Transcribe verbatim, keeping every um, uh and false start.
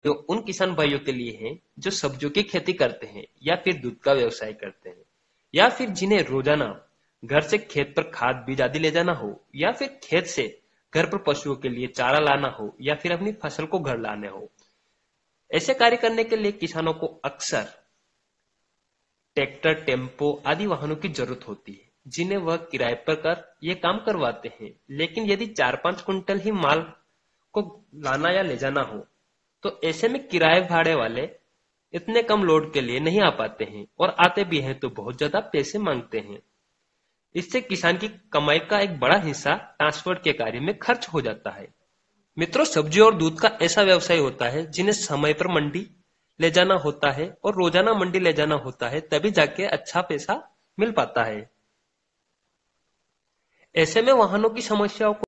जो उन किसान भाइयों के लिए है जो सब्जियों की खेती करते हैं या फिर दूध का व्यवसाय करते हैं या फिर जिन्हें रोजाना घर से खेत पर खाद बीज आदि ले जाना हो या फिर खेत से घर पर पशुओं के लिए चारा लाना हो या फिर अपनी फसल को घर लाने हो। ऐसे कार्य करने के लिए किसानों को अक्सर ट्रैक्टर, टेम्पो आदि वाहनों की जरूरत होती है जिन्हें वह किराए पर कर ये काम करवाते हैं। लेकिन यदि चार पांच कुंटल ही माल को लाना या ले जाना हो तो ऐसे में किराए भाड़े वाले इतने कम लोड के लिए नहीं आ पाते हैं और आते भी हैं तो बहुत ज्यादा पैसे मांगते हैं। इससे किसान की कमाई का एक बड़ा हिस्सा ट्रांसपोर्ट के कार्य में खर्च हो जाता है। मित्रों, सब्जी और दूध का ऐसा व्यवसाय होता है जिन्हें समय पर मंडी ले जाना होता है और रोजाना मंडी ले जाना होता है, तभी जाके अच्छा पैसा मिल पाता है। ऐसे में वाहनों की समस्याओं को